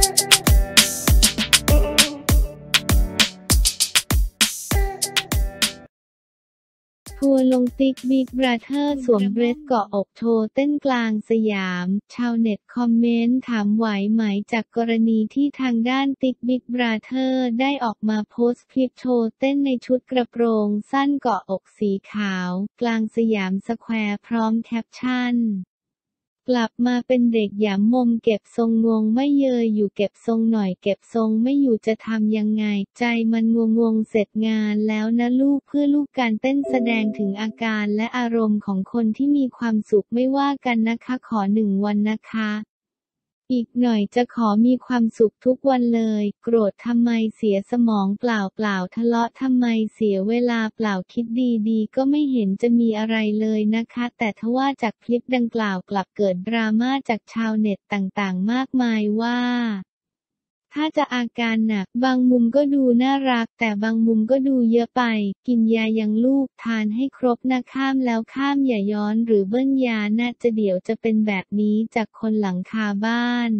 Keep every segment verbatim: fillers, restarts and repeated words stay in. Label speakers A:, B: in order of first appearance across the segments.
A: ทัวร์ลงติ๊กบิ๊กบราเธอร์สวมเดรสเกาะอกโชว์เต้นกลางสยามชาวเน็ตคอมเมนต์ถามไหวไหมจากกรณีที่ทางด้านติ๊กบิ๊กบราเธอร์ได้ออกมาโพสต์คลิปโชว์เต้นในชุดกระโปรงสั้นเกาะอกสีขาวกลางสยามสแควร์พร้อมแคปชั่นกลับมาเป็นเด็กหยามมมเก็บทรงงงไม่เยยอยู่เก็บทรงหน่อยเก็บทรงไม่อยู่จะทำยังไงใจมันงงงเสร็จงานแล้วนะลูกเพื่อลูกการเต้นแสดงถึงอาการและอารมณ์ของคนที่มีความสุขไม่ว่ากันนะคะขอหนึ่งวันนะคะอีกหน่อยจะขอมีความสุขทุกวันเลยโกรธทำไมเสียสมองเปล่าเปล่าทะเลาะทำไมเสียเวลาเปล่าคิดดีๆก็ไม่เห็นจะมีอะไรเลยนะคะแต่ทว่าจากคลิปดังกล่าวกลับเกิดดราม่าจากชาวเน็ตต่างๆมากมายว่าถ้าจะอาการหนักบางมุมก็ดูน่ารักแต่บางมุมก็ดูเยอะไปกินยายังลูกทานให้ครบนะข้ามแล้วข้ามอย่าย้อนหรือเบิ้ลยาน่าจะเดี๋ยวจะเป็นแบบนี้จากคนหลังคาบ้าน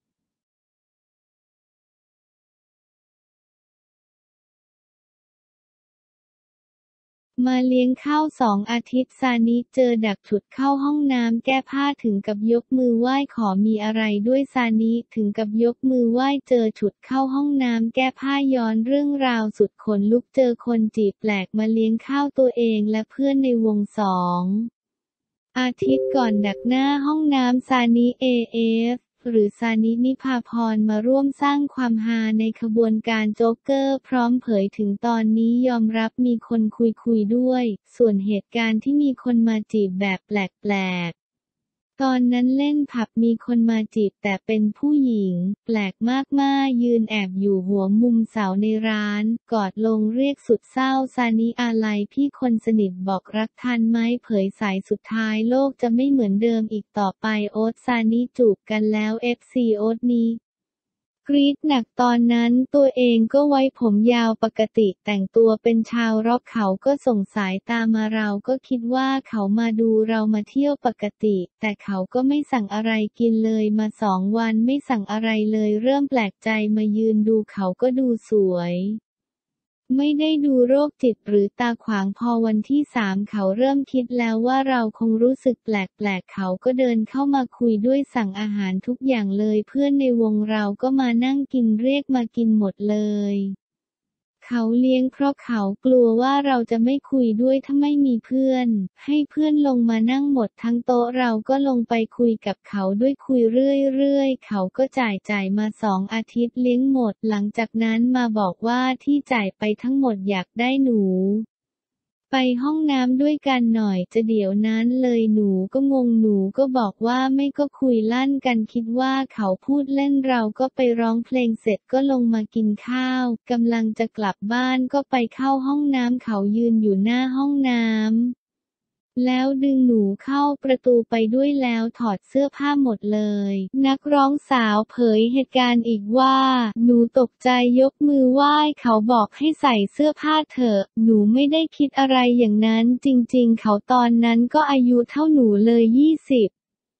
A: มาเลี้ยงข้าวสองอาทิตย์ซานิเจอดักฉุดเข้าห้องน้ำแก้ผ้าถึงกับยกมือไหว้ขอมีอะไรด้วยซานิถึงกับยกมือไหว้เจอฉุดเข้าห้องน้ำแก้ผ้าย้อนเรื่องราวสุดขนลุกเจอคนจีบแปลกมาเลี้ยงข้าวตัวเองและเพื่อนในวงสองอาทิตย์ก่อนดักหน้าห้องน้ำซานิเอเอฟหรือซานินิพาพรมาร่วมสร้างความฮาในขบวนการโจ๊กเกอร์พร้อมเผยถึงตอนนี้ยอมรับมีคนคุยคุยด้วยส่วนเหตุการณ์ที่มีคนมาจีบแบบแปลกๆตอนนั้นเล่นผับมีคนมาจีบแต่เป็นผู้หญิงแปลกมากๆยืนแอบอยู่หัวมุมเสาในร้านกอดลงเรียกสุดเศร้าซานิอาลัยพี่คนสนิทบอกรักทันไหมเผยสายสุดท้ายโลกจะไม่เหมือนเดิมอีกต่อไปโอ๊ตซานิจูบกันแล้วเอฟซีโอ๊ตนี้กรี๊ดหนักตอนนั้นตัวเองก็ไว้ผมยาวปกติแต่งตัวเป็นชาวร็อกเขาก็ส่งสายตามาเราก็คิดว่าเขามาดูเรามาเที่ยวปกติแต่เขาก็ไม่สั่งอะไรกินเลยมาสองวันไม่สั่งอะไรเลยเริ่มแปลกใจมายืนดูเขาก็ดูสวยไม่ได้ดูโรคจิตหรือตาขวางพอวันที่สามเขาเริ่มคิดแล้วว่าเราคงรู้สึกแปลกๆเขาก็เดินเข้ามาคุยด้วยสั่งอาหารทุกอย่างเลยเพื่อนในวงเราก็มานั่งกินเรียกมากินหมดเลยเขาเลี้ยงเพราะเขากลัวว่าเราจะไม่คุยด้วยถ้าไม่มีเพื่อนให้เพื่อนลงมานั่งหมดทั้งโต๊ะเราก็ลงไปคุยกับเขาด้วยคุยเรื่อยๆเขาก็จ่ายจ่ายมาสองอาทิตย์เลี้ยงหมดหลังจากนั้นมาบอกว่าที่จ่ายไปทั้งหมดอยากได้หนูไปห้องน้ำด้วยกันหน่อยจะเดี๋ยวนั้นเลยหนูก็งงหนูก็บอกว่าไม่ก็คุยลั่นกันคิดว่าเขาพูดเล่นเราก็ไปร้องเพลงเสร็จก็ลงมากินข้าวกำลังจะกลับบ้านก็ไปเข้าห้องน้ำเขายืนอยู่หน้าห้องน้ำแล้วดึงหนูเข้าประตูไปด้วยแล้วถอดเสื้อผ้าหมดเลยนักร้องสาวเผยเหตุการณ์อีกว่าหนูตกใจยกมือไหว้เขาบอกให้ใส่เสื้อผ้าเถอะหนูไม่ได้คิดอะไรอย่างนั้นจริงๆเขาตอนนั้นก็อายุเท่าหนูเลยยี่สิบ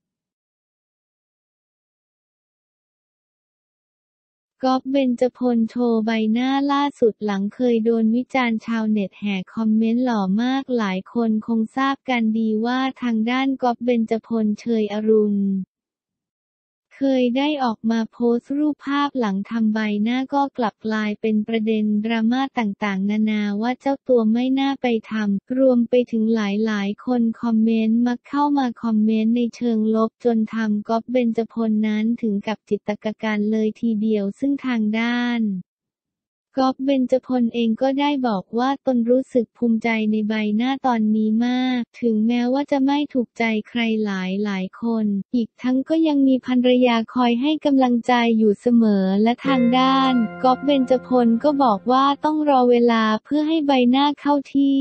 A: ก๊อฟเบญจพลโชว์ใบหน้าล่าสุดหลังเคยโดนวิจารณ์ชาวเน็ตแห่คอมเมนต์หล่อมากหลายคนคงทราบกันดีว่าทางด้านก๊อฟเบญจพลเชยอรุณเคยได้ออกมาโพสต์รูปภาพหลังทำใบหน้าก็กลับกลายเป็นประเด็นดราม่าต่างๆนานาว่าเจ้าตัวไม่น่าไปทำรวมไปถึงหลายๆคนคอมเมนต์มักเข้ามาคอมเมนต์ในเชิงลบจนทำก๊อฟเบญจพลนั้นถึงกับจิตตกการเลยทีเดียวซึ่งทางด้านก๊อฟเบญจพลเองก็ได้บอกว่าตนรู้สึกภูมิใจในใบหน้าตอนนี้มากถึงแม้ว่าจะไม่ถูกใจใครหลายหลายคนอีกทั้งก็ยังมีภรรยาคอยให้กำลังใจอยู่เสมอและทางด้านก๊อฟเบญจพลก็บอกว่าต้องรอเวลาเพื่อให้ใบหน้าเข้าที่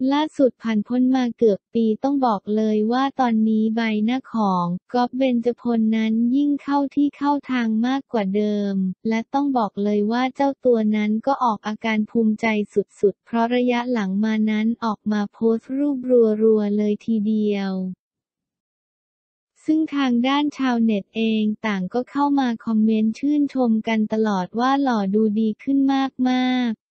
A: ล่าสุดผ่านพ้นมาเกือบปีต้องบอกเลยว่าตอนนี้ใบหน้าของก๊อฟเบญจพลนั้นยิ่งเข้าที่เข้าทางมากกว่าเดิมและต้องบอกเลยว่าเจ้าตัวนั้นก็ออกอาการภูมิใจสุดๆเพราะระยะหลังมานั้นออกมาโพสต์รูปรัวๆเลยทีเดียวซึ่งทางด้านชาวเน็ตเองต่างก็เข้ามาคอมเมนต์ชื่นชมกันตลอดว่าหล่อดูดีขึ้นมากๆ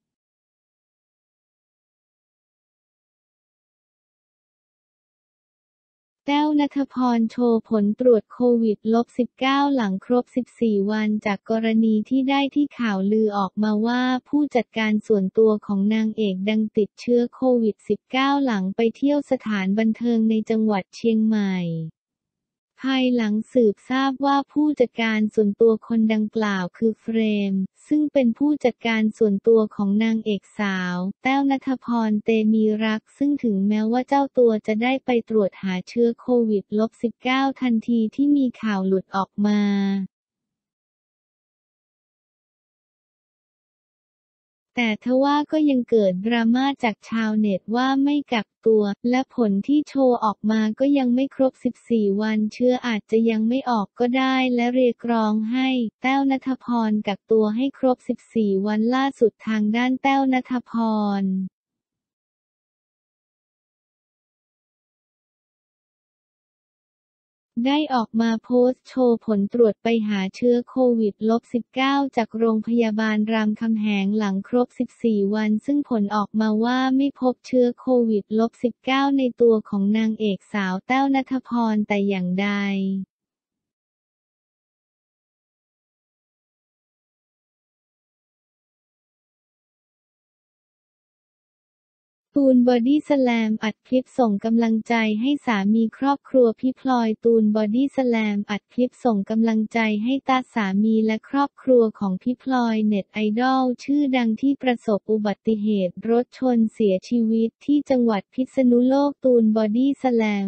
A: แต้วณัฐพรโชว์ผลตรวจโควิด ลบ สิบเก้า หลังครบ สิบสี่ วันจากกรณีที่ได้ที่ข่าวลือออกมาว่าผู้จัดการส่วนตัวของนางเอกดังติดเชื้อโควิด สิบเก้า หลังไปเที่ยวสถานบันเทิงในจังหวัดเชียงใหม่ภายหลังสืบทราบว่าผู้จัดการส่วนตัวคนดังกล่าวคือเฟรมซึ่งเป็นผู้จัดการส่วนตัวของนางเอกสาวแต้วณัฐพรเตมีรักซึ่งถึงแม้ว่าเจ้าตัวจะได้ไปตรวจหาเชื้อโควิด ลบ สิบเก้า ทันทีที่มีข่าวหลุดออกมาแต่ทว่าก็ยังเกิดดราม่าจากชาวเน็ตว่าไม่กักตัวและผลที่โชว์ออกมาก็ยังไม่ครบ สิบสี่ วันเชื้ออาจจะยังไม่ออกก็ได้และเรียกร้องให้แต้วณัฐพรกักตัวให้ครบ สิบสี่ วันล่าสุดทางด้านแต้วณัฐพรได้ออกมาโพสต์โชว์ผลตรวจไปหาเชื้อโควิด ลบ สิบเก้า จากโรงพยาบาลรามคำแหงหลังครบ สิบสี่ วันซึ่งผลออกมาว่าไม่พบเชื้อโควิด ลบ สิบเก้า ในตัวของนางเอกสาวแต้วณัฐพรแต่อย่างใดตูนบอดี้สแลมอัดคลิปส่งกำลังใจให้สามีครอบครัวพี่พลอยตูนบอดี้สแลมอัดคลิปส่งกำลังใจให้ตาสามีและครอบครัวของพี่พลอยเน็ตไอดอลชื่อดังที่ประสบอุบัติเหตุรถชนเสียชีวิตที่จังหวัดพิษณุโลกตูนบอดี้สแลม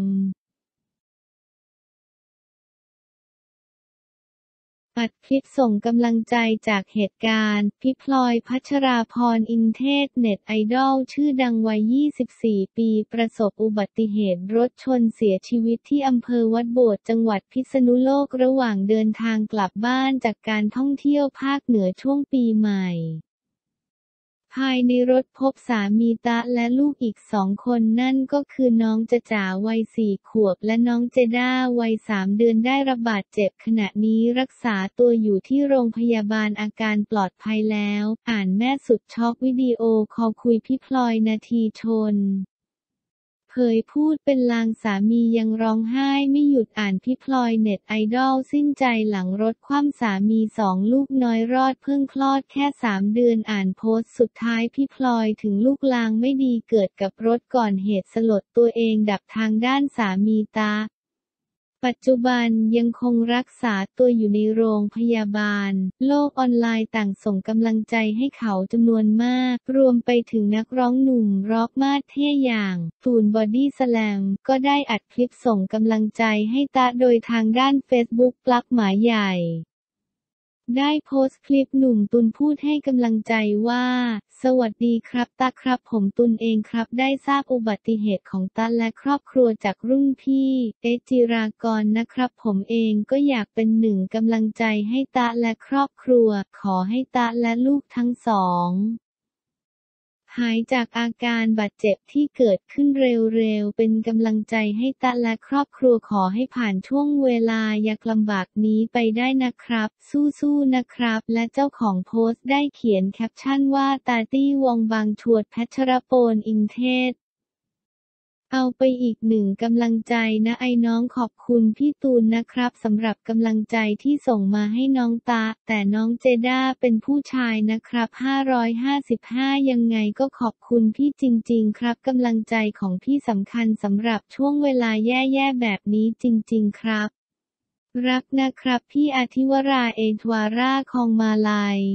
A: อัดคลิปส่งกำลังใจจากเหตุการณ์พี่พลอยพัชราพรอินเทศเน็ตไอดอลชื่อดังวัย ยี่สิบสี่ ปีประสบอุบัติเหตุรถชนเสียชีวิตที่อำเภอวัดโบสถ์จังหวัดพิษณุโลกระหว่างเดินทางกลับบ้านจากการท่องเที่ยวภาคเหนือช่วงปีใหม่ภายในรถพบสามีตะและลูกอีกสองคนนั่นก็คือน้องจ๊ะจ๋าวัยสี่ขวบและน้องเจด้าวัยสามเดือนได้รับบาดเจ็บขณะนี้รักษาตัวอยู่ที่โรงพยาบาลอาการปลอดภัยแล้วอ่านแม่สุดช็อกวิดีโอคอลคุยพี่พลอยนาทีชนเผยพูดเป็นลางสามียังร้องไห้ไม่หยุดอ่านพี่พลอยเน็ตไอดอลสิ้นใจหลังรถคว่ำสามีสองลูกน้อยรอดเพิ่งคลอดแค่สามเดือนอ่านโพสต์สุดท้ายพี่พลอยถึงลูกลางไม่ดีเกิดกับรถก่อนเหตุสลดตัวเองดับทางด้านสามีตาปัจจุบันยังคงรักษาตัวอยู่ในโรงพยาบาลโลกออนไลน์ต่างส่งกำลังใจให้เขาจำนวนมากรวมไปถึงนักร้องหนุ่มร็อกมาสเท่อย่างตูนบอดี้สแลมก็ได้อัดคลิปส่งกำลังใจให้ตาโดยทางด้านเฟซบุ๊กปลั๊กหมาใหญ่ได้โพสต์คลิปหนุ่มตุลพูดให้กำลังใจว่าสวัสดีครับตาครับผมตุลเองครับได้ทราบอุบัติเหตุของตาและครอบครัวจากรุ่นพี่เอจิรากรนะครับผมเองก็อยากเป็นหนึ่งกำลังใจให้ตาและครอบครัวขอให้ตาและลูกทั้งสองหายจากอาการบาดเจ็บที่เกิดขึ้นเร็วๆเป็นกำลังใจให้ตาและครอบครัวขอให้ผ่านช่วงเวลายากลำบากนี้ไปได้นะครับสู้ๆนะครับและเจ้าของโพสต์ได้เขียนแคปชั่นว่าตาตี้วงบางชวดพัชรโปนอินเทศเอาไปอีกหนึ่งกำลังใจนะไอ้น้องขอบคุณพี่ตูนนะครับสำหรับกำลังใจที่ส่งมาให้น้องตาแต่น้องเจด้าเป็นผู้ชายนะครับห้าร้อยห้าสิบห้ายังไงก็ขอบคุณพี่จริงๆครับกำลังใจของพี่สำคัญสำหรับช่วงเวลาแย่ๆแบบนี้จริงๆครับรักนะครับพี่อาทิวราเอทวาราคองมาลัย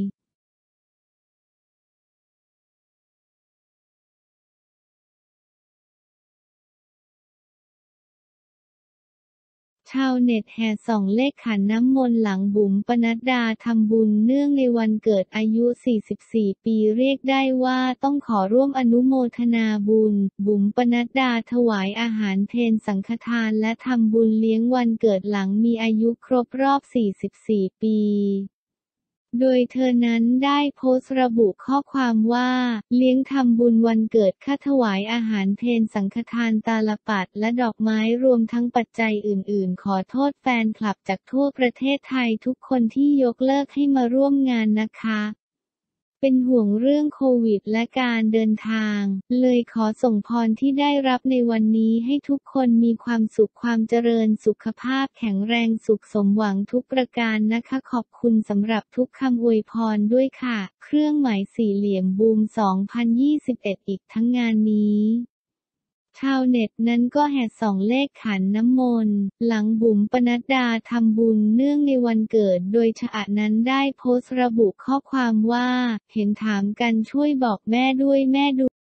A: ชาวเน็ตแห่ส่องเลขขันน้ำมนต์หลังบุ๋มปนัดดาทำบุญเนื่องในวันเกิดอายุ สี่สิบสี่ ปีเรียกได้ว่าต้องขอร่วมอนุโมทนาบุญ บุ๋มปนัดดาถวายอาหารเพลสังฆทานและทำบุญเลี้ยงวันเกิดหลังมีอายุครบรอบ สี่สิบสี่ ปี โดยเธอนั้นได้โพสต์ระบุข้อความว่าเลี้ยงทำบุญวันเกิดค่าถวายอาหารเพลสังฆทานตาลปัตรและดอกไม้รวมทั้งปัจจัยอื่นๆขอโทษแฟนคลับจากทั่วประเทศไทยทุกคนที่ยกเลิกให้มาร่วมงานนะคะเป็นห่วงเรื่องโควิดและการเดินทางเลยขอส่งพรที่ได้รับในวันนี้ให้ทุกคนมีความสุขความเจริญสุขภาพแข็งแรงสุขสมหวังทุกประการนะคะขอบคุณสำหรับทุกคำอวยพรด้วยค่ะเครื่องหมายสี่เหลี่ยมบูม สองพันยี่สิบเอ็ด อีกทั้งงานนี้ชาวเน็ตนั้นก็แห่ส่องเลขขันน้ำมนต์หลังบุ๋มปนัดดาทำบุญเนื่องในวันเกิดโดยชะนั้นได้โพสต์ระบุข้อความว่าเห็นถามกันช่วยบอกแม่ด้วยแม่ดู